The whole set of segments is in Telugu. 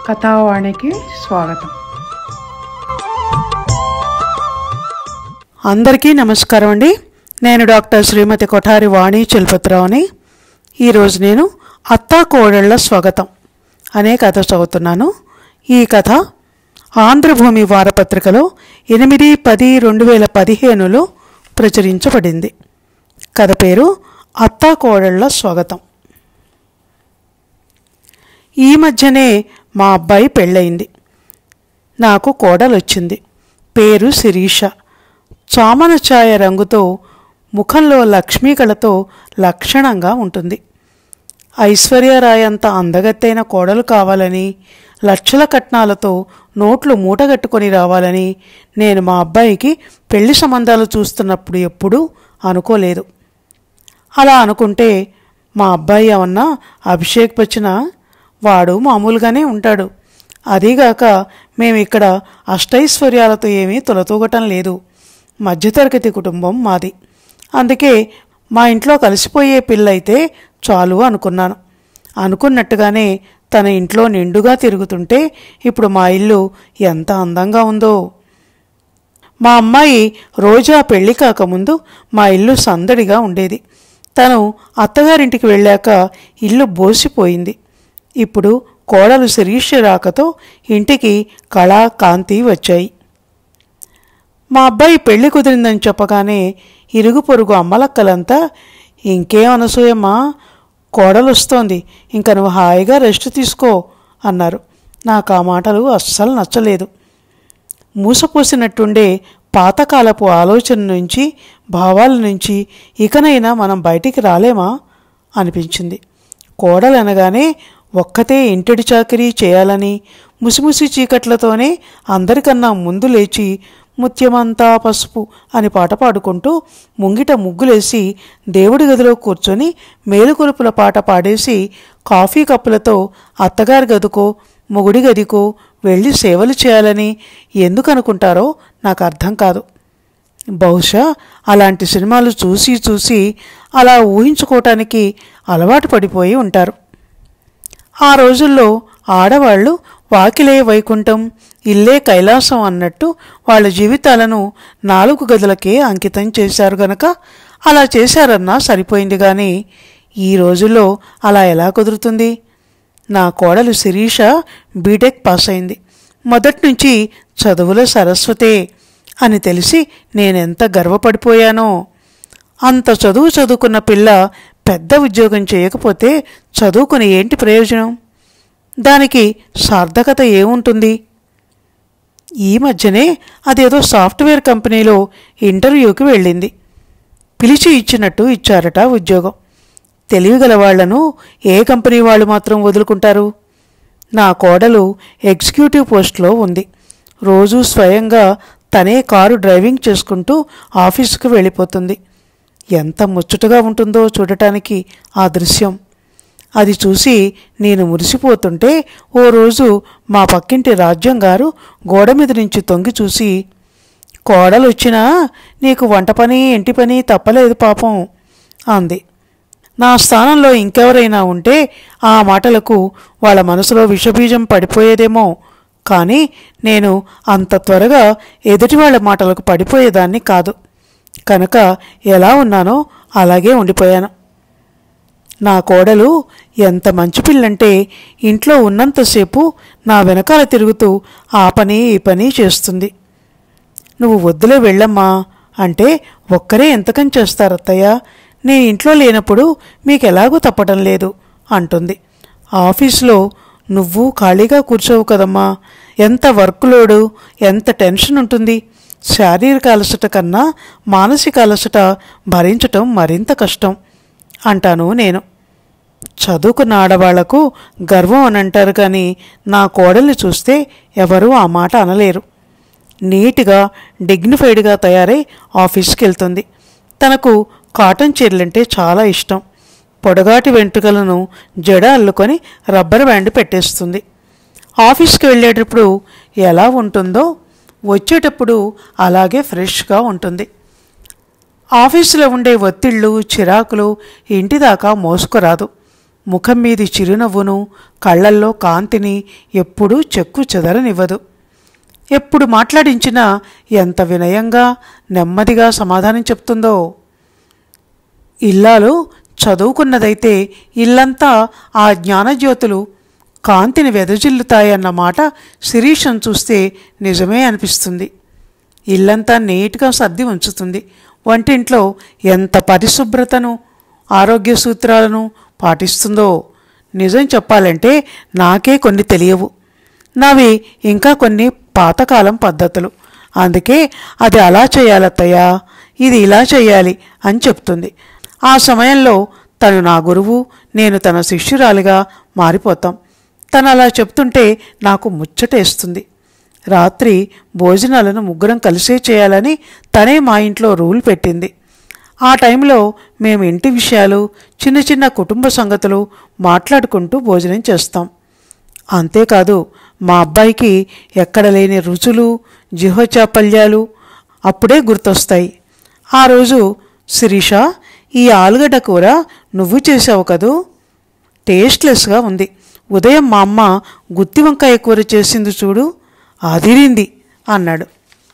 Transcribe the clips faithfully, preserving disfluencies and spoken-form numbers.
కథా వానికి స్వాగతం. అందరికీ నమస్కారం అండి. నేను డాక్టర్ శ్రీమతి కొఠారి వాణి చలపతిరావుని. ఈరోజు నేను అత్తా కోడళ్ళ స్వాగతం అనే కథ చదువుతున్నాను. ఈ కథ ఆంధ్రభూమి వారపత్రికలో ఎనిమిది పది రెండు వేల పదిహేనులో ప్రచురించబడింది. కథ పేరు అత్తా కోడళ్ళ స్వాగతం. ఈ మధ్యనే మా అబ్బాయి పెళ్ళయింది. నాకు కోడలొచ్చింది. పేరు శిరీష. చామన ఛాయ రంగుతో, ముఖంలో లక్ష్మీకళతో లక్షణంగా ఉంటుంది. ఐశ్వర్యరాయ్ అంత అందగత్తైన కోడలు కావాలని, లక్షల కట్నాలతో నోట్లు మూటగట్టుకొని రావాలని నేను మా అబ్బాయికి పెళ్లి సంబంధాలు చూస్తున్నప్పుడు ఎప్పుడూ అనుకోలేదు. అలా అనుకుంటే మా అబ్బాయి ఏమన్నా అభిషేక్ బచ్చనా? వాడు మామూలుగానే ఉంటాడు. అదీగాక మేమిక్కడ అష్టైశ్వర్యాలతో ఏమీ తొలతూగటం లేదు. మధ్యతరగతి కుటుంబం మాది. అందుకే మా ఇంట్లో కలిసిపోయే పిల్లయితే చాలు అనుకున్నాను. అనుకున్నట్టుగానే తన ఇంట్లో నిండుగా తిరుగుతుంటే ఇప్పుడు మా ఇల్లు ఎంత అందంగా ఉందో. మా అమ్మాయి రోజా పెళ్లి కాకముందు మా ఇల్లు సందడిగా ఉండేది. తను అత్తగారింటికి వెళ్ళాక ఇల్లు బోసిపోయింది. ఇప్పుడు కోడలు శిరీష రాకతో ఇంటికి కళా కాంతి వచ్చాయి. మా అబ్బాయి పెళ్లి కుదిరిందని చెప్పగానే ఇరుగు పొరుగు అమ్మలక్కలంతా, ఇంకేం అనసూయమ్మా, కోడలు వస్తోంది, ఇంక నువ్వు హాయిగా రెస్ట్ తీసుకో అన్నారు. నాకు ఆ మాటలు అస్సలు నచ్చలేదు. మూసపోసినట్టుండే పాతకాలపు ఆలోచన నుంచి, భావాల నుంచి ఇకనైనా మనం బయటికి రాలేమా అనిపించింది. కోడలనగానే ఒక్కతే ఇంటిడి చాకిరీ చేయాలని, ముసిముసి చీకట్లతోనే అందరికన్నా ముందు లేచి ముత్యమంతా పసుపు అని పాట పాడుకుంటూ ముంగిట ముగ్గులేసి దేవుడి గదిలో కూర్చొని మేలుకొలుపుల పాట పాడేసి కాఫీ కప్పులతో అత్తగారి గదికో మొగుడి గదికో వెళ్ళి సేవలు చేయాలని ఎందుకు అనుకుంటారో నాకు అర్థం కాదు. బహుశా అలాంటి సినిమాలు చూసి చూసి అలా ఊహించుకోవటానికి అలవాటు పడిపోయి ఉంటారు. ఆ రోజుల్లో ఆడవాళ్లు వాకిలే వైకుంఠం, ఇల్లే కైలాసం అన్నట్టు వాళ్ళ జీవితాలను నాలుగు గదులకే అంకితం చేశారు గనక అలా చేశారన్నా సరిపోయింది. కానీ ఈ రోజుల్లో అలా ఎలా కుదురుతుంది? నా కోడలు శిరీష బీటెక్ పాస్ అయింది. మొదట్నుంచి చదువుల సరస్వతే అని తెలిసి నేనెంత గర్వపడిపోయానో. అంత చదువు చదువుకున్న పిల్ల పెద్ద ఉద్యోగం చేయకపోతే చదువుకుని ఏంటి ప్రయోజనం? దానికి సార్థకత ఏముంటుంది? ఈ మధ్యనే అదేదో సాఫ్ట్వేర్ కంపెనీలో ఇంటర్వ్యూకి వెళ్ళింది. పిలిచి ఇచ్చినట్టు ఇచ్చారట ఉద్యోగం. తెలివిగల వాళ్లను ఏ కంపెనీ వాళ్ళు మాత్రం వదులుకుంటారు? నా కోడలు ఎగ్జిక్యూటివ్ పోస్ట్లో ఉంది. రోజూ స్వయంగా తనే కారు డ్రైవింగ్ చేసుకుంటూ ఆఫీసుకు వెళ్ళిపోతుంది. ఎంత ముచ్చటగా ఉంటుందో చూడటానికి ఆ దృశ్యం. అది చూసి నేను మురిసిపోతుంటే ఓ రోజు మా పక్కింటి రాజ్యం గారు గోడ మీద నుంచి తొంగి చూసి, కోడలు వచ్చినా నీకు వంట పని ఇంటి పని తప్పలేదు పాపం అంది. నా స్థానంలో ఇంకెవరైనా ఉంటే ఆ మాటలకు వాళ్ళ మనసులో విషబీజం పడిపోయేదేమో. కానీ నేను అంత త్వరగా ఎదుటివాళ్ల మాటలకు పడిపోయేదాన్ని కాదు. కనుక ఎలా ఉన్నానో అలాగే ఉండిపోయాను. నా కోడలు ఎంత మంచి పిల్లంటే ఇంట్లో ఉన్నంతసేపు నా వెనకాల తిరుగుతూ ఆ పని ఈ పని చేస్తుంది. నువ్వు వద్దులే వెళ్ళమ్మా అంటే, ఒక్కరే ఎంతకని చేస్తారత్తయ్య, నేను ఇంట్లో లేనప్పుడు మీకెలాగూ తప్పటం లేదు అంటుంది. ఆఫీసులో నువ్వు ఖాళీగా కూర్చోవు కదమ్మా, ఎంత వర్క్ లోడు, ఎంత టెన్షన్ ఉంటుంది. శారీరక అలసట కన్నా మానసిక అలసట భరించటం మరింత కష్టం అంటాను నేను. చదువుకున్న ఆడవాళ్లకు గర్వం అని అంటారు, కానీ నా కోడల్ని చూస్తే ఎవరూ ఆ మాట అనలేరు. నీట్గా డిగ్నిఫైడ్గా తయారై ఆఫీస్కి వెళ్తుంది. తనకు కాటన్ చీరలంటే చాలా ఇష్టం. పొడగాటి వెంట్రుకలను జడ అల్లుకొని రబ్బర్ బ్యాండ్ పెట్టేస్తుంది. ఆఫీస్కి వెళ్ళేటప్పుడు ఎలా ఉంటుందో వచ్చేటప్పుడు అలాగే ఫ్రెష్గా ఉంటుంది. ఆఫీసులో ఉండే ఒత్తిళ్ళు చిరాకులు ఇంటి దాకా మోసుకురాదు. ముఖం మీది చిరునవ్వును, కళ్ళల్లో కాంతిని ఎప్పుడూ చెక్కు చెదరనివ్వదు. ఎప్పుడు మాట్లాడించినా ఎంత వినయంగా నెమ్మదిగా సమాధానం చెప్తుందో. ఇల్లాలు చదువుకున్నదైతే ఇల్లంతా ఆ జ్ఞానజ్యోతులు కాంతిని వెదజిల్లుతాయన్న మాట శిరీషను చూస్తే నిజమే అనిపిస్తుంది. ఇల్లంతా నీట్గా సర్ది ఉంచుతుంది. వంటింట్లో ఎంత పరిశుభ్రతను, ఆరోగ్య సూత్రాలను పాటిస్తుందో. నిజం చెప్పాలంటే నాకే కొన్ని తెలియవు. నావి ఇంకా కొన్ని పాతకాలం పద్ధతులు. అందుకే అది అలా చేయాలత్తయ్యా, ఇది ఇలా చేయాలి అని చెప్తుంది. ఆ సమయంలో తను నా గురువు, నేను తన శిష్యురాలిగా మారిపోతాం. తను అలా చెప్తుంటే నాకు ముచ్చటేస్తుంది. రాత్రి భోజనాలను ముగ్గురం కలిసే చేయాలని తనే మా ఇంట్లో రూల్ పెట్టింది. ఆ టైంలో మేము ఇంటి విషయాలు, చిన్న చిన్న కుటుంబ సంగతులు మాట్లాడుకుంటూ భోజనం చేస్తాం. అంతేకాదు మా అబ్బాయికి ఎక్కడ లేని రుచులు, జిహ్వచాపల్యాలు అప్పుడే గుర్తొస్తాయి. ఆ రోజు, శిరీష, ఈ ఆలుగడ్డ కూర నువ్వు చేసావు కదూ, టేస్ట్లెస్గా ఉంది. ఉదయం మా అమ్మ గుత్తి వంకాయ కూర చేసింది చూడు, అదిరింది అన్నాడు.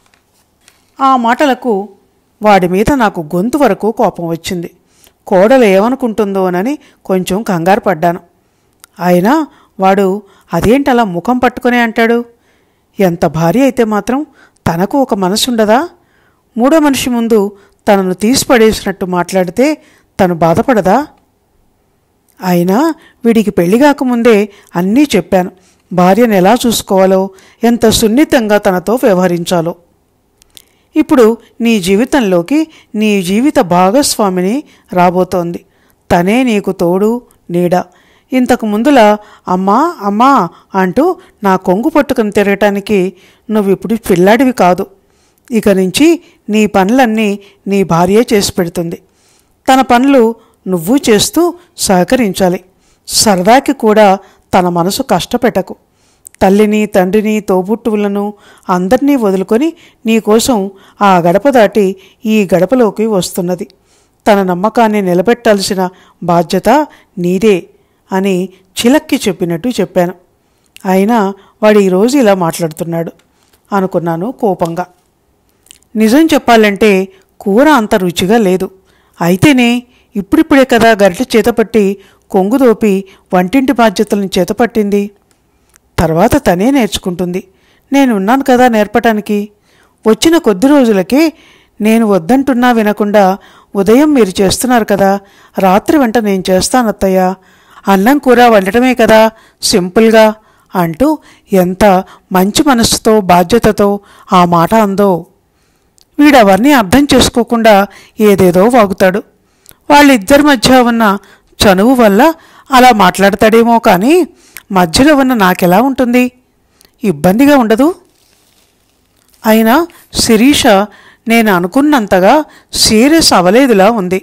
ఆ మాటలకు వాడి మీద నాకు గొంతు వరకు కోపం వచ్చింది. కోడలు ఏమనుకుంటుందోనని కొంచెం కంగారు పడ్డాను. అయినా వాడు అదేంటలా ముఖం పట్టుకునే అంటాడు? ఎంత భార్య అయితే మాత్రం తనకు ఒక మనసుండదా? మూడో మనిషి ముందు తనను తీసిపడేసినట్టు మాట్లాడితే తను బాధపడదా? అయినా వీడికి పెళ్లి కాకముందే అన్నీ చెప్పాను. భార్యను ఎలా చూసుకోవాలో, ఎంత సున్నితంగా తనతో వ్యవహరించాలో. ఇప్పుడు నీ జీవితంలోకి నీ జీవిత భాగస్వామిని రాబోతోంది. తనే నీకు తోడు, నీడ. ఇంతకు ముందులా అమ్మా అమ్మా అంటూ నా కొంగు పట్టుకుని తిరగటానికి నువ్విప్పుడు పిల్లాడివి కాదు. ఇక నుంచి నీ పనులన్నీ నీ భార్యే చేసి పెడుతుంది. తన పనులు నువ్వు చేస్తూ సహకరించాలి. సరదాకి కూడా తన మనసు కష్టపెట్టకు. తల్లిని, తండ్రిని, తోబుట్టువులను అందరినీ వదులుకొని నీకోసం ఆ గడప దాటి ఈ గడపలోకి వస్తున్నది. తన నమ్మకాన్ని నిలబెట్టాల్సిన బాధ్యత నీదే అని చిలక్కి చెప్పినట్టు చెప్పాను. అయినా వాడు ఈరోజు ఇలా మాట్లాడుతున్నాడు అనుకున్నాను కోపంగా. నిజం చెప్పాలంటే కూర అంత రుచిగా లేదు. అయితేనే ఇప్పుడిప్పుడే కదా గరిటె చేతపట్టి కొంగు దోపి వంటింటి బాధ్యతలను చేతపట్టింది. తర్వాత తనే నేర్చుకుంటుంది. నేనున్నాను కదా నేర్పటానికి. వచ్చిన కొద్ది రోజులకే నేను వద్దంటున్నా వినకుండా ఉదయం మీరు చేస్తున్నారు కదా, రాత్రి వంట నేను చేస్తానత్తయ్యా, అన్నం కూర వండటమే కదా సింపుల్గా అంటూ ఎంత మంచి మనసుతో బాధ్యతతో ఆ మాట అందో. వీడవన్నీ అర్థం చేసుకోకుండా ఏదేదో వాగుతాడు. వాళ్ళిద్దరి మధ్య ఉన్న చనువు వల్ల అలా మాట్లాడతాడేమో కానీ మధ్యలో ఉన్న నాకెలా ఉంటుంది? ఇబ్బందిగా ఉండదు. అయినా శిరీష నేను అనుకున్నంతగా సీరియస్ అవలేదులా ఉంది.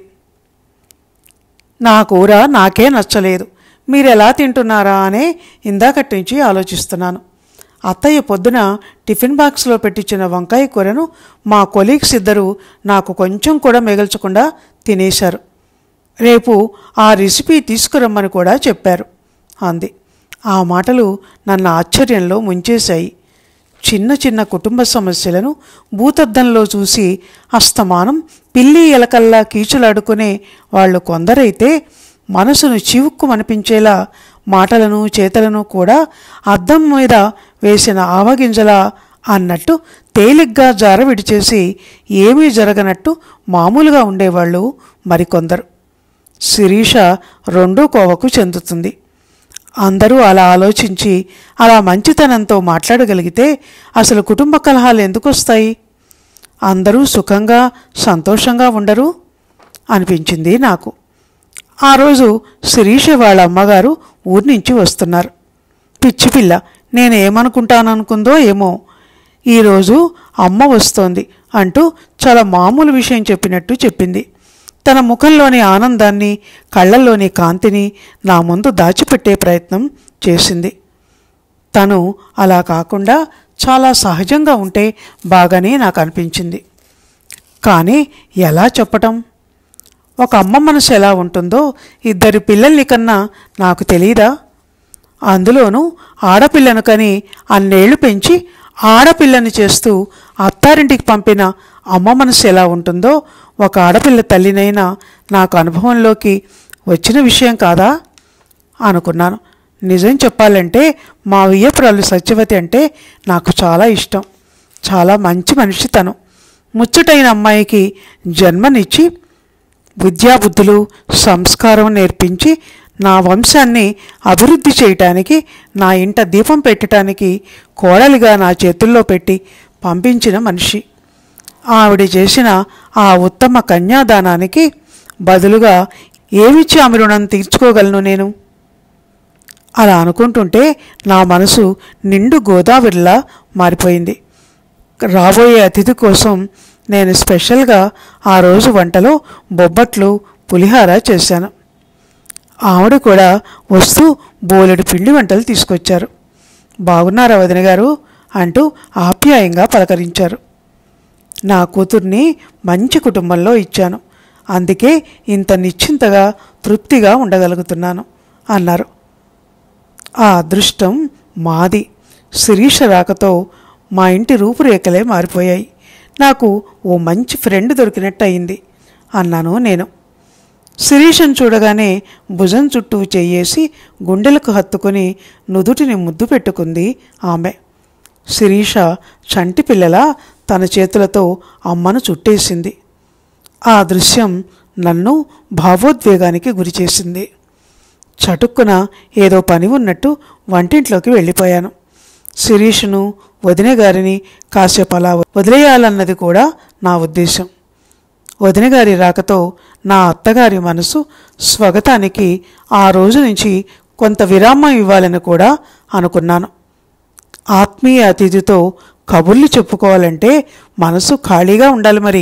నా కూర నాకే నచ్చలేదు, మీరెలా తింటున్నారా అనే ఇందాకటి నుంచి ఆలోచిస్తున్నాను. అత్తయ్య పొద్దున టిఫిన్ బాక్స్లో పెట్టించిన వంకాయ కూరను మా కొలీగ్స్ ఇద్దరు నాకు కొంచెం కూడా మిగల్చకుండా తినేశారు. రేపు ఆ రెసిపీ తీసుకురమ్మని కూడా చెప్పారు అంది. ఆ మాటలు నన్ను ఆశ్చర్యంలో ముంచేశాయి. చిన్న చిన్న కుటుంబ సమస్యలను భూతద్దంలో చూసి అస్తమానం పిల్లి ఎలకల్లా కీచులాడుకునే వాళ్ళు కొందరైతే మనసును చివుక్కుమనిపించేలా మాటలను చేతలను కూడా అద్దం మీద వేసిన ఆవగింజలా అన్నట్టు తేలిగ్గా జార విడిచేసి ఏమీ జరగనట్టు మామూలుగా ఉండేవాళ్ళు మరికొందరు. శిరీష రెండో కోవకు చెందుతుంది. అందరూ అలా ఆలోచించి అలా మంచితనంతో మాట్లాడగలిగితే అసలు కుటుంబ కలహాలు ఎందుకు వస్తాయి? అందరూ సుఖంగా సంతోషంగా ఉండరు అనిపించింది నాకు. ఆ రోజు శిరీష వాళ్ళ అమ్మగారు ఊరి నుంచి వస్తున్నారు. పిచ్చిపిల్ల నేనేమనుకుంటాననుకుందో ఏమో, ఈరోజు అమ్మ వస్తోంది అంటూ చాలా మామూలు విషయం చెప్పినట్టు చెప్పింది. తన ముఖంలోని ఆనందాన్ని, కళ్ళల్లోని కాంతిని నా ముందు దాచిపెట్టే ప్రయత్నం చేసింది. తను అలా కాకుండా చాలా సహజంగా ఉంటే బాగానే నాకు అనిపించింది. కానీ ఎలా చెప్పటం? ఒక అమ్మ మనసు ఎలా ఉంటుందో ఇద్దరు పిల్లల్ని కన్నా నాకు తెలీదా? అందులోనూ ఆడపిల్లను కని అన్నేళ్లు పెంచి ఆడపిల్లని చేస్తూ అత్తారింటికి పంపిన అమ్మ మనసు ఎలా ఉంటుందో ఒక ఆడపిల్ల తల్లినైనా నాకు అనుభవంలోకి వచ్చిన విషయం కాదా అనుకున్నాను. నిజం చెప్పాలంటే మా వియ్యపురాలు సత్యవతి అంటే నాకు చాలా ఇష్టం. చాలా మంచి మనిషి తను. ముచ్చటైన అమ్మాయికి జన్మనిచ్చి విద్యాబుద్ధులు సంస్కారం నేర్పించి నా వంశాన్ని అభివృద్ధి చేయటానికి, నా ఇంట దీపం పెట్టడానికి కోడలిగా నా చేతుల్లో పెట్టి పంపించిన మనిషి. ఆవిడ చేసిన ఆ ఉత్తమ కన్యాదానానికి బదులుగా ఏమిచ్చి ఆమె రుణం తీర్చుకోగలను నేను? అలా అనుకుంటుంటే నా మనసు నిండు గోదావరిలా మారిపోయింది. రాబోయే అతిథి కోసం నేను స్పెషల్గా ఆ రోజు వంటలో బొబ్బట్లు, పులిహార చేశాను. ఆవిడ కూడా వస్తూ బోలెడు పిండి వంటలు తీసుకొచ్చారు. బాగున్నారా వదిన గారు అంటూ ఆప్యాయంగా పలకరించారు. నా కూతుర్ని మంచి కుటుంబంలో ఇచ్చాను, అందుకే ఇంత నిశ్చింతగా తృప్తిగా ఉండగలుగుతున్నాను అన్నారు. ఆ అదృష్టం మాది. శిరీష రాకతో మా ఇంటి రూపురేఖలే మారిపోయాయి. నాకు ఓ మంచి ఫ్రెండ్ దొరికినట్టు అయింది అన్నాను నేను. శిరీషను చూడగానే భుజం చుట్టూ చెయ్యేసి గుండెలకు హత్తుకుని నుదుటిని ముద్దు పెట్టుకుంది ఆమె. శిరీష చంటి పిల్లలా తన చేతులతో అమ్మను చుట్టేసింది. ఆ దృశ్యం నన్ను భావోద్వేగానికి గురిచేసింది. చటుక్కున ఏదో పని ఉన్నట్టు వంటింట్లోకి వెళ్ళిపోయాను. శిరీషను, వదిన గారిని కాసేపు అలా వదిలేయాలన్నది కూడా నా ఉద్దేశం. వదిన గారి రాకతో నా అత్తగారి మనసు స్వగతానికి ఆ రోజు నుంచి కొంత విరామం ఇవ్వాలని కూడా అనుకున్నాను. ఆత్మీయ అతిథితో కబుర్లు చెప్పుకోవాలంటే మనసు ఖాళీగా ఉండాలి మరి.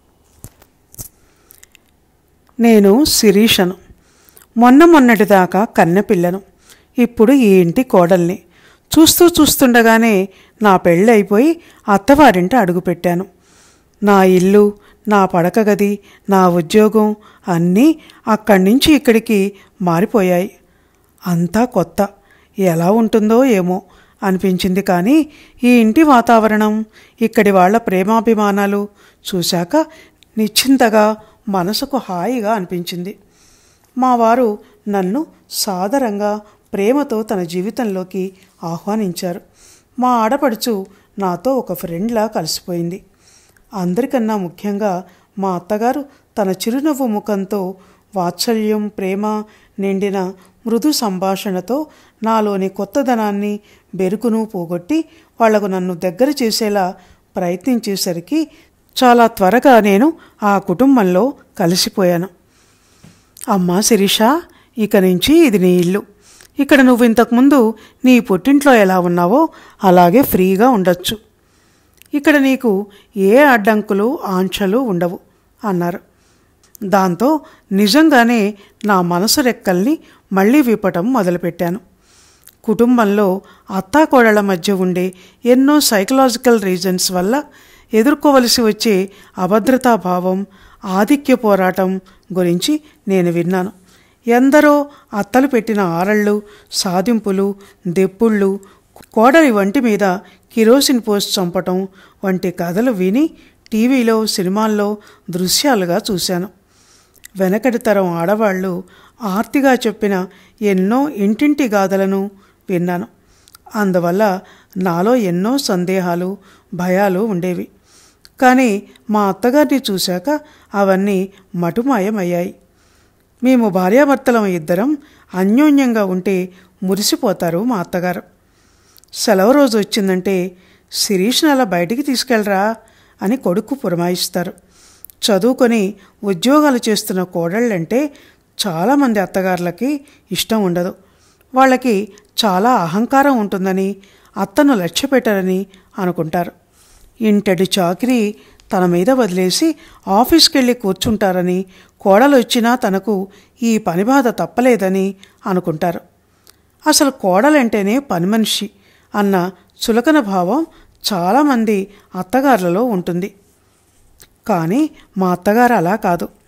నేను శిరీషను. మొన్న మొన్నటిదాకా కన్నెపిల్లను, ఇప్పుడు ఈ ఇంటి కోడల్ని. చూస్తూ చూస్తుండగానే నా పెళ్ళైపోయి అత్తవారింట అడుగుపెట్టాను. నా ఇల్లు, నా పడక గది, నా ఉద్యోగం అన్నీ అక్కడి నుంచి ఇక్కడికి మారిపోయాయి. అంతా కొత్త. ఎలా ఉంటుందో ఏమో అనిపించింది. కానీ ఈ ఇంటి వాతావరణం, ఇక్కడి వాళ్ళ ప్రేమాభిమానాలు చూశాక నిశ్చింతగా మనసుకు హాయిగా అనిపించింది. మా వారు నన్ను సాదరంగా ప్రేమతో తన జీవితంలోకి ఆహ్వానించారు. మా ఆడపడుచు నాతో ఒక ఫ్రెండ్లా కలిసిపోయింది. అందరికన్నా ముఖ్యంగా మా అత్తగారు తన చిరునవ్వు ముఖంతో, వాత్సల్యం, ప్రేమ నిండిన మృదు సంభాషణతో నాలోని కొత్తదనాన్ని, బెరుకును పోగొట్టి వాళ్లకు నన్ను దగ్గర చేసేలా ప్రయత్నించేసరికి చాలా త్వరగా నేను ఆ కుటుంబంలో కలిసిపోయాను. అమ్మా శిరీష, ఇక నుంచి ఇది నీ ఇల్లు. ఇక్కడ నువ్వు ఇంతకుముందు నీ పుట్టింట్లో ఎలా ఉన్నావో అలాగే ఫ్రీగా ఉండొచ్చు. ఇక్కడ నీకు ఏ అడ్డంకులు, ఆంక్షలు ఉండవు అన్నారు. దాంతో నిజంగానే నా మనసు రెక్కల్ని మళ్లీ విప్పటం మొదలుపెట్టాను. కుటుంబంలో అత్తాకోడళ్ల మధ్య ఉండే ఎన్నో సైకలాజికల్ రీజన్స్ వల్ల ఎదుర్కోవలసి వచ్చే అభద్రతాభావం, ఆధిక్య పోరాటం గురించి నేను విన్నాను. ఎందరో అత్తలు పెట్టిన ఆరళ్ళు, సాధింపులు, దెప్పుళ్ళు, కోడలి వంటి మీద కిరోసిన్ పోసి చంపటం వంటి కథలు విని టీవీలో, సినిమాల్లో దృశ్యాలుగా చూశాను. వెనకటి తరం ఆడవాళ్లు ఆర్తిగా చెప్పిన ఎన్నో ఇంటింటి గాథలను విన్నాను. అందువల్ల నాలో ఎన్నో సందేహాలు, భయాలు ఉండేవి. కానీ మా అత్తగారిని చూశాక అవన్నీ మటుమాయమయ్యాయి. మేము భార్యాభర్తలం ఇద్దరం అన్యోన్యంగా ఉంటే మురిసిపోతారు మా అత్తగారు. సెలవు రోజు వచ్చిందంటే శిరీష్ని అలా బయటికి తీసుకెళ్ళరా అని కొడుకు పురమాయిస్తారు. చదువుకొని ఉద్యోగాలు చేస్తున్న కోడళ్ళంటే చాలామంది అత్తగారులకి ఇష్టం ఉండదు. వాళ్ళకి చాలా అహంకారం ఉంటుందని, అత్తను లక్ష్యపెట్టరని అనుకుంటారు. ఇంటడి చాకిరీ తన మీద వదిలేసి ఆఫీస్కి వెళ్ళి కూర్చుంటారని, కోడలు వచ్చినా తనకు ఈ పని బాధ తప్పలేదని అనుకుంటారు. అసలు కోడలంటేనే పని మనిషి అన్న చులకన భావం చాలామంది అత్తగారులలో ఉంటుంది. కానీ మా అత్తగారు అలా కాదు.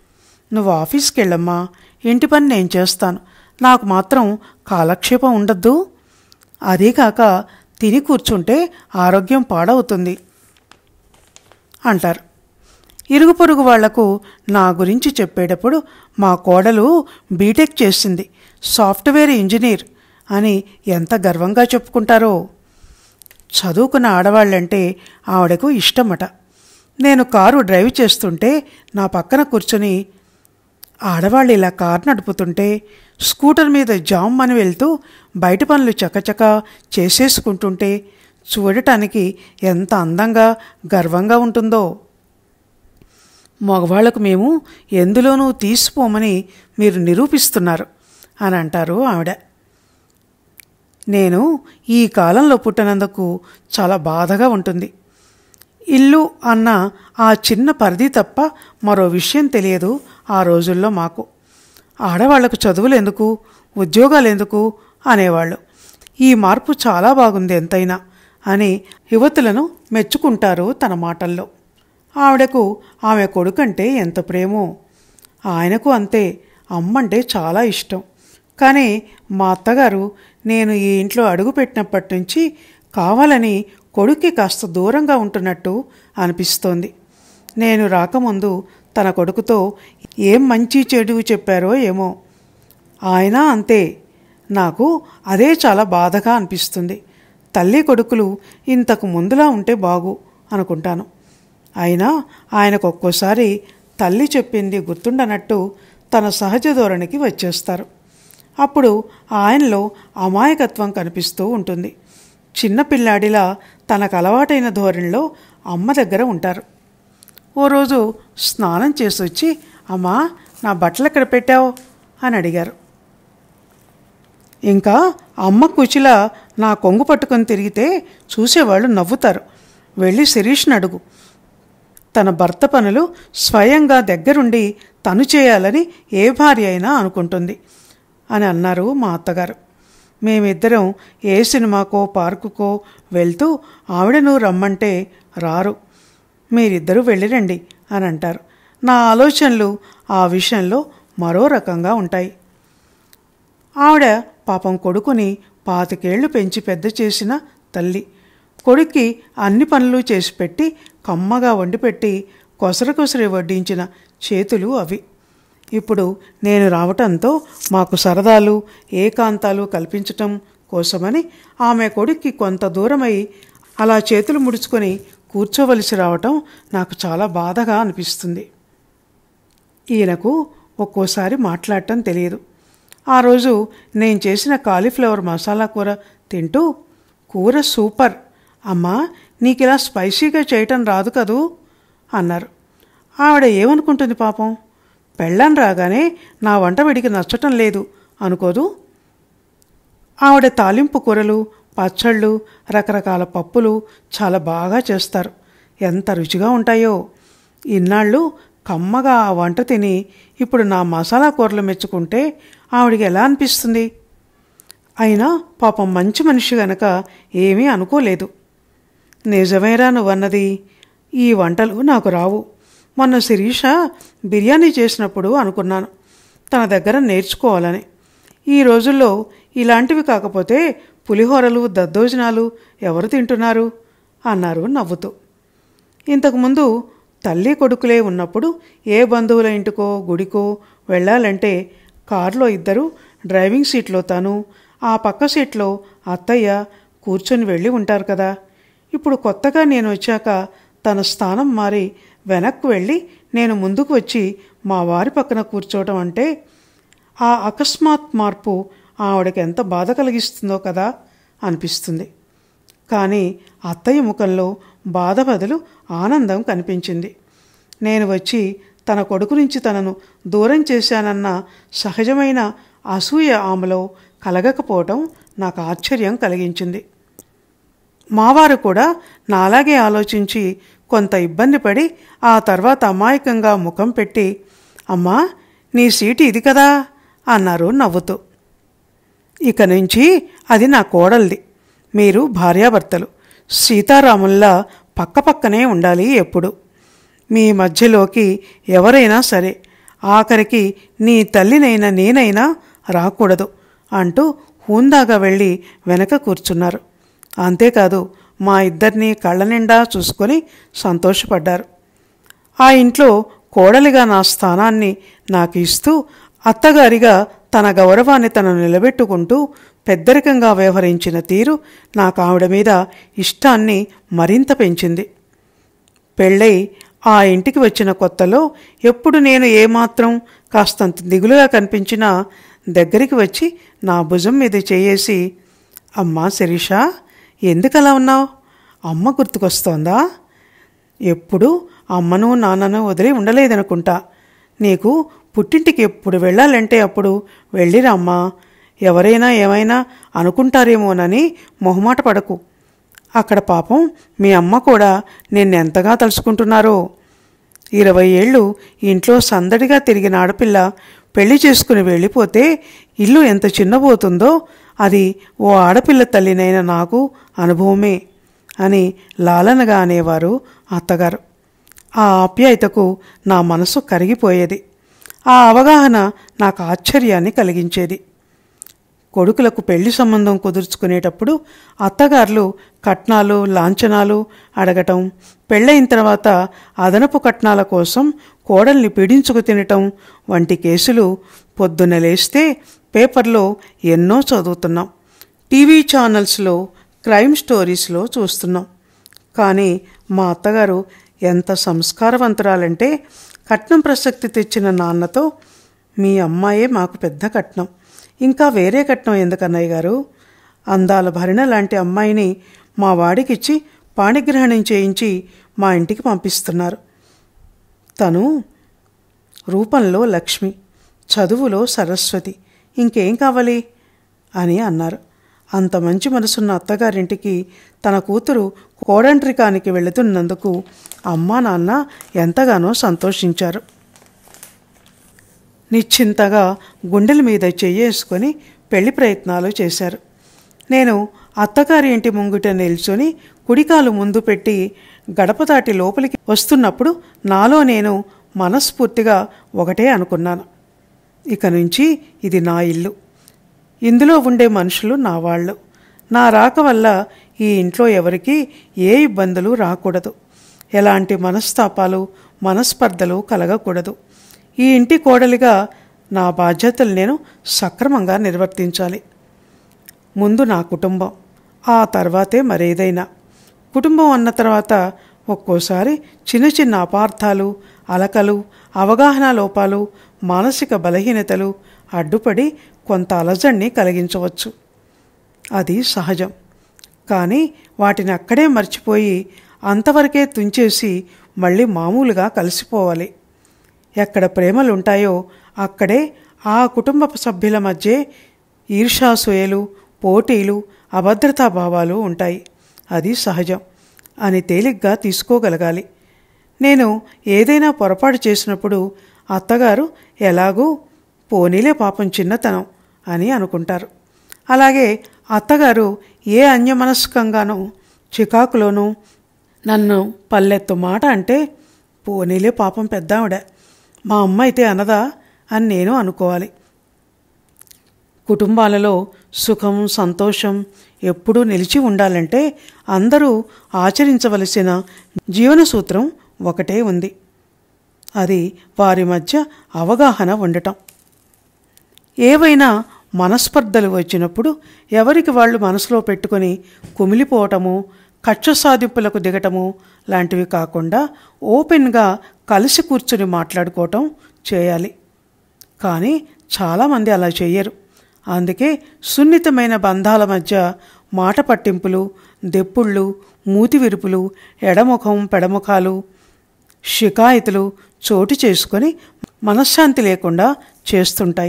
నువ్వు ఆఫీస్కి వెళ్ళమ్మా, ఇంటి పని నేను చేస్తాను, నాకు మాత్రం కాలక్షేపం ఉండద్దు. అదీకాక తిని కూర్చుంటే ఆరోగ్యం పాడవుతుంది అంటారు. ఇరుగు పొరుగు వాళ్లకు నా గురించి చెప్పేటప్పుడు మా కోడలు బీటెక్ చేసింది, సాఫ్ట్వేర్ ఇంజనీర్ అని ఎంత గర్వంగా చెప్పుకుంటారో. చదువుకున్న ఆడవాళ్ళంటే ఆవిడకు ఇష్టమట. నేను కారు డ్రైవ్ చేస్తుంటే నా పక్కన కూర్చొని ఆడవాళ్ళు ఇలా కారు నడుపుతుంటే స్కూటర్ మీద జామ్ అని వెళ్తూ బయట పనులు చకచక చేసేసుకుంటుంటే చూడటానికి ఎంత అందంగా గర్వంగా ఉంటుందో. మగవాళ్లకు మేము ఎందులోనూ తీసిపోమని మీరు నిరూపిస్తున్నారు అని అంటారు ఆవిడ. నేను ఈ కాలంలో పుట్టినందుకు చాలా బాధగా ఉంటుంది. ఇల్లు అన్న ఆ చిన్న పరిధి తప్ప మరో విషయం తెలియదు ఆ రోజుల్లో మాకు. ఆడవాళ్లకు చదువులు ఎందుకు, ఉద్యోగాలు ఎందుకు అనేవాళ్ళు. ఈ మార్పు చాలా బాగుంది ఎంతైనా అని యువతులను మెచ్చుకుంటారు తన మాటల్లో. ఆవిడకు ఆమె కొడుకంటే ఎంత ప్రేమో. ఆయనకు అంతే, అమ్మంటే చాలా ఇష్టం. కానీ మా అత్తగారు నేను ఈ ఇంట్లో అడుగుపెట్టినప్పటి నుంచి కావాలని కొడుక్కి కాస్త దూరంగా ఉంటున్నట్టు అనిపిస్తోంది. నేను రాకముందు తన కొడుకుతో ఏం మంచి చెడు చెప్పారో ఏమో. ఆయన అంతే. నాకు అదే చాలా బాధగా అనిపిస్తుంది. తల్లి కొడుకులు ఇంతకు ముందులా ఉంటే బాగు అనుకుంటాను. అయినా ఆయనకు ఒక్కోసారి తల్లి చెప్పింది గుర్తుండనట్టు తన సహజ ధోరణికి వచ్చేస్తారు. అప్పుడు ఆయనలో అమాయకత్వం కనిపిస్తూ ఉంటుంది. చిన్నపిల్లాడిలా తనకు అలవాటైన ధోరణిలో అమ్మ దగ్గర ఉంటారు. ఓ రోజు స్నానం చేసి వచ్చి, అమ్మా నా బట్టలు ఎక్కడ పెట్టావు అని అడిగారు. ఇంకా అమ్మ కుచిలా నా కొంగు పట్టుకొని తిరిగితే చూసేవాళ్ళు నవ్వుతారు. వెళ్ళి శిరీష్ని అడుగు, తన భర్త పనులు స్వయంగా దగ్గరుండి తను చేయాలని ఏ భార్య అయినా అనుకుంటుంది అని అన్నారు మా అత్తగారు. మేమిద్దరం ఏ సినిమాకో పార్కుకో వెళ్తూ ఆవిడను రమ్మంటే రారు. మీరిద్దరూ వెళ్ళిరండి అని అంటారు. నా ఆలోచనలు ఆ విషయంలో మరో రకంగా ఉంటాయి. ఆవిడ పాపం కొడుకుని పాతికేళ్లు పెంచి పెద్ద చేసిన తల్లి. కొడుక్కి అన్ని పనులు చేసి పెట్టి కమ్మగా వండిపెట్టి కొసర కొసరి వడ్డించిన చేతులు అవి. ఇప్పుడు నేను రావటంతో మాకు సరదాలు ఏకాంతాలు కల్పించటం కోసమని ఆమె కొడుక్కి కొంత దూరమై అలా చేతులు ముడుచుకొని కూర్చోవలసి రావటం నాకు చాలా బాధగా అనిపిస్తుంది. ఈయనకు ఒక్కోసారి మాట్లాడటం తెలియదు. ఆ రోజు నేను చేసిన కాలీఫ్లవర్ మసాలా కూర తింటూ, కూర సూపర్ అమ్మా, నీకు ఇలా స్పైసీగా చేయటం రాదు కదూ అన్నారు. ఆవిడ ఏమనుకుంటుంది పాపం? పెళ్ళాం రాగానే నా వంట వీడికి నచ్చటం లేదు అనుకోదు. ఆవిడ తాలింపు కూరలు, పచ్చళ్ళు, రకరకాల పప్పులు చాలా బాగా చేస్తారు. ఎంత రుచిగా ఉంటాయో. ఇన్నాళ్ళు కమ్మగా ఆ వంట తిని ఇప్పుడు నా మసాలా కూరలు మెచ్చుకుంటే ఆవిడికి ఎలా అనిపిస్తుంది? అయినా పాపం మంచి మనిషి గనక ఏమీ అనుకోలేదు. నిజమేరా నువ్వన్నది. ఈ వంటలు నాకు రావు. మొన్న శిరీష బిర్యానీ చేసినప్పుడు అనుకున్నాను తన దగ్గర నేర్చుకోవాలని. ఈ రోజుల్లో ఇలాంటివి కాకపోతే పులిహోరలు దద్దోజనాలు ఎవరు తింటున్నారు అన్నారు నవ్వుతూ. ఇంతకుముందు తల్లి కొడుకులే ఉన్నప్పుడు ఏ బంధువుల ఇంటికో గుడికో వెళ్ళాలంటే కారులో ఇద్దరు డ్రైవింగ్ సీట్లో తను, ఆ పక్క సీట్లో అత్తయ్య కూర్చొని వెళ్ళి ఉంటారు కదా. ఇప్పుడు కొత్తగా నేను వచ్చాక తన స్థానం మారి వెనక్కు వెళ్ళి నేను ముందుకు వచ్చి మా వారి పక్కన కూర్చోవటం అంటే ఆ అకస్మాత్ మార్పు ఆవిడకి ఎంత బాధ కలిగిస్తుందో కదా అనిపిస్తుంది. కానీ అత్తయ్య ముఖంలో బాధ బదులు ఆనందం కనిపించింది. నేను వచ్చి తన కొడుకు నుంచి తనను దూరం చేశానన్న సహజమైన అసూయ ఆమెలో కలగకపోవటం నాకు ఆశ్చర్యం కలిగించింది. మావారు కూడా నాలాగే ఆలోచించి కొంత ఇబ్బంది పడి ఆ తర్వాత అమాయకంగా ముఖం పెట్టి, అమ్మా నీ సీటు ఇది కదా అన్నారు నవ్వుతూ. ఇక నుంచి అది నా కోడల్ది. మీరు భార్యాభర్తలు సీతారాముల్లా పక్కపక్కనే ఉండాలి ఎప్పుడు. మీ మధ్యలోకి ఎవరైనా సరే ఆఖరికి నీ తల్లినైనా నేనైనా రాకూడదు అంటూ హూందాగా వెళ్ళి వెనక కూర్చున్నారు. అంతేకాదు మా ఇద్దరినీ కళ్ళ నిండా చూసుకొని సంతోషపడ్డారు. ఆ ఇంట్లో కోడలిగా నా స్థానాన్ని నాకు ఇస్తూ అత్తగారిగా తన గౌరవాన్ని తను నిలబెట్టుకుంటూ పెద్దరికంగా వ్యవహరించిన తీరు నాకు ఆవిడ మీద ఇష్టాన్ని మరింత పెంచింది. పెళ్ళై ఆ ఇంటికి వచ్చిన కొత్తలో ఎప్పుడు నేను ఏమాత్రం కాస్తంత దిగులుగా కనిపించినా దగ్గరికి వచ్చి నా భుజం మీద చేయేసి, అమ్మా శిరీష, ఎందుకలా ఉన్నావు? అమ్మ గుర్తుకొస్తోందా? ఎప్పుడు అమ్మను నాన్నను వదిలి ఉండలేదనుకుంటా. నీకు పుట్టింటికి ఎప్పుడు వెళ్ళాలంటే అప్పుడు వెళ్ళిరమ్మా. ఎవరైనా ఏమైనా అనుకుంటారేమోనని మొహమాట పడకు. అక్కడ పాపం మీ అమ్మ కూడా నిన్నెంతగా తలుచుకుంటున్నారో. ఇరవై ఏళ్ళు ఇంట్లో సందడిగా తిరిగిన ఆడపిల్ల పెళ్లి చేసుకుని వెళ్ళిపోతే ఇల్లు ఎంత చిన్నబోతుందో అది ఓ ఆడపిల్ల తల్లినైన నాకు అనుభవమే అని లాలనగా అనేవారు అత్తగారు. ఆ ఆప్యాయతకు నా మనసు కరిగిపోయేది. ఆ అవగాహన నాకు ఆశ్చర్యాన్ని కలిగించేది. కొడుకులకు పెళ్లి సంబంధం కుదుర్చుకునేటప్పుడు అత్తగారులు కట్నాలు లాంఛనాలు అడగటం, పెళ్ళయిన తర్వాత అదనపు కట్నాల కోసం కోడల్ని పీడించుకు తినటం వంటి కేసులు పొద్దున్న లేస్తే పేపర్లో ఎన్నో చదువుతున్నాం, టీవీ ఛానల్స్లో క్రైమ్ స్టోరీస్లో చూస్తున్నాం. కానీ మా అత్తగారు ఎంత సంస్కారవంతురాలంటే కట్నం ప్రసక్తి తెచ్చిన నాన్నతో, మీ అమ్మాయే మాకు పెద్ద కట్నం, ఇంకా వేరే కట్నం ఎందుకన్నయ్య గారు? అందాల భరిణ లాంటి అమ్మాయిని మా వాడికిచ్చి పాణిగ్రహణం చేయించి మా ఇంటికి పంపిస్తున్నారు. తను రూపంలో లక్ష్మి, చదువులో సరస్వతి, ఇంకేం కావాలి అని అన్నారు. అంత మంచి మనసున్న అత్తగారింటికి తన కూతురు కోడంట్రికానికి వెళుతున్నందుకు అమ్మా నాన్న ఎంతగానో సంతోషించారు. నిశ్చింతగా గుండెల మీద చెయ్యేసుకొని పెళ్లి ప్రయత్నాలు చేశారు. నేను అత్తగారి ఇంటి ముంగిట నిల్చొని కుడికాలు ముందు పెట్టి గడప దాటి లోపలికి వస్తున్నప్పుడు నాలో నేను మనస్ఫూర్తిగా ఒకటే అనుకున్నాను, ఇక నుంచి ఇది నా ఇల్లు, ఇందులో ఉండే మనుషులు నా వాళ్ళు. నా రాక వల్ల ఈ ఇంట్లో ఎవరికీ ఏ ఇబ్బందులు రాకూడదు, ఎలాంటి మనస్తాపాలు మనస్పర్ధలు కలగకూడదు. ఈ ఇంటి కోడలిగా నా బాధ్యతలు నేను సక్రమంగా నిర్వర్తించాలి. ముందు నా కుటుంబం, ఆ తర్వాతే మరేదైనా. కుటుంబం అన్న తర్వాత ఒక్కోసారి చిన్న చిన్న అపార్థాలు, అలకలు, అవగాహన లోపాలు, మానసిక బలహీనతలు అడ్డుపడి కొంత అలజడిని కలిగించవచ్చు. అది సహజం. కానీ వాటిని అక్కడే మర్చిపోయి అంతవరకే తుంచేసి మళ్ళీ మామూలుగా కలిసిపోవాలి. ఎక్కడ ప్రేమలుంటాయో అక్కడే ఆ కుటుంబ సభ్యుల మధ్య ఈర్ష్యాసూయలు, పోటీలు, అభద్రతాభావాలు ఉంటాయి. అది సహజం అని తేలిగ్గా తీసుకోగలగాలి. నేను ఏదైనా పొరపాటు చేసినప్పుడు అత్తగారు ఎలాగూ పోనీలే పాపం చిన్నతనం అని అనుకుంటారు. అలాగే అత్తగారు ఏ అన్యమనస్కంగానో చికాకులోనూ నన్ను పల్లెత్తు మాట అంటే పోనీలే పాపం పెద్దావిడ, మా అమ్మ అయితే అనదా అని నేను అనుకోవాలి. కుటుంబాలలో సుఖం సంతోషం ఎప్పుడూ నిలిచి ఉండాలంటే అందరూ ఆచరించవలసిన జీవన సూత్రం ఒకటే ఉంది. అది వారి మధ్య అవగాహన ఉండటం. ఏవైనా మనస్పర్ధలు వచ్చినప్పుడు ఎవరికి వాళ్ళు మనసులో పెట్టుకొని కుమిలిపోవటము, కక్ష సాధింపులకు దిగటము లాంటివి కాకుండా ఓపెన్గా కలిసి కూర్చుని మాట్లాడుకోవటం చేయాలి. కానీ చాలామంది అలా చెయ్యరు. అందుకే సున్నితమైన బంధాల మధ్య మాట పట్టింపులు, దెప్పుళ్ళు, మూతి విరుపులు, ఎడముఖం పెడముఖాలు, షికాయతులు చోటు చేసుకొని మనశ్శాంతి లేకుండా చేస్తుంటాయి.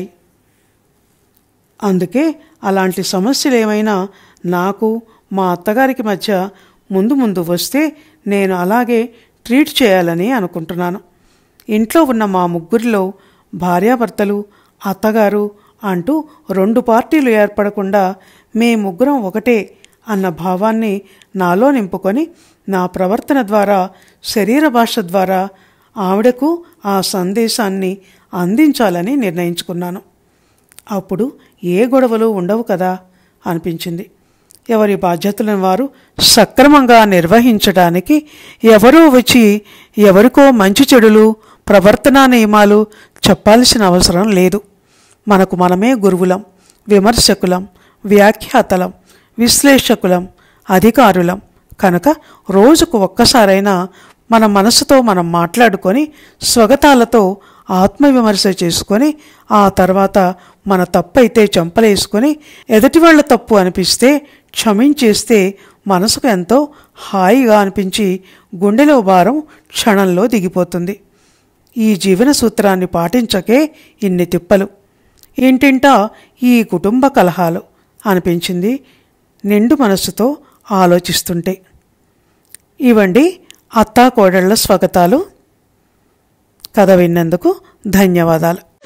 అందుకే అలాంటి సమస్యలు ఏమైనా నాకు మా అత్తగారికి మధ్య ముందు ముందు వస్తే నేను అలాగే ట్రీట్ చేయాలని అనుకుంటున్నాను. ఇంట్లో ఉన్న మా ముగ్గురిలో భార్యాభర్తలు, అత్తగారు అంటూ రెండు పార్టీలు ఏర్పడకుండా మే ముగ్గురం ఒకటే అన్న భావాన్ని నాలో నింపుకొని నా ప్రవర్తన ద్వారా, శరీర భాష ద్వారా ఆవిడకు ఆ సందేశాన్ని అందించాలని నిర్ణయించుకున్నాను. అప్పుడు ఏ గొడవలు ఉండవు కదా అనిపించింది. ఎవరి బాధ్యతలను వారు సక్రమంగా నిర్వహించడానికి ఎవరూ వచ్చి ఎవరికో మంచి చెడులు ప్రవర్తనా నియమాలు చెప్పాల్సిన అవసరం లేదు. మనకు మనమే గురువులం, విమర్శకులం, వ్యాఖ్యాతలం, విశ్లేషకులం, అధికారులం. కనుక రోజుకు ఒక్కసారైనా మన మనసుతో మనం మాట్లాడుకొని స్వగతాలతో ఆత్మవిమర్శ చేసుకొని ఆ తర్వాత మన తప్పు అయితే చెంపలేసుకొని ఎదుటివాళ్ల తప్పు అనిపిస్తే క్షమించేస్తే మనసుకు ఎంతో హాయిగా అనిపించి గుండెలో భారం క్షణంలో దిగిపోతుంది. ఈ జీవన సూత్రాన్ని పాటించకే ఇన్ని తిప్పలు, ఇంటింటా ఈ కుటుంబ కలహాలు అనిపించింది నిండు మనస్సుతో ఆలోచిస్తుంటే. ఇవండి అత్తా కోడళ్ల స్వాగతాలు. కథ విన్నందుకు ధన్యవాదాలు.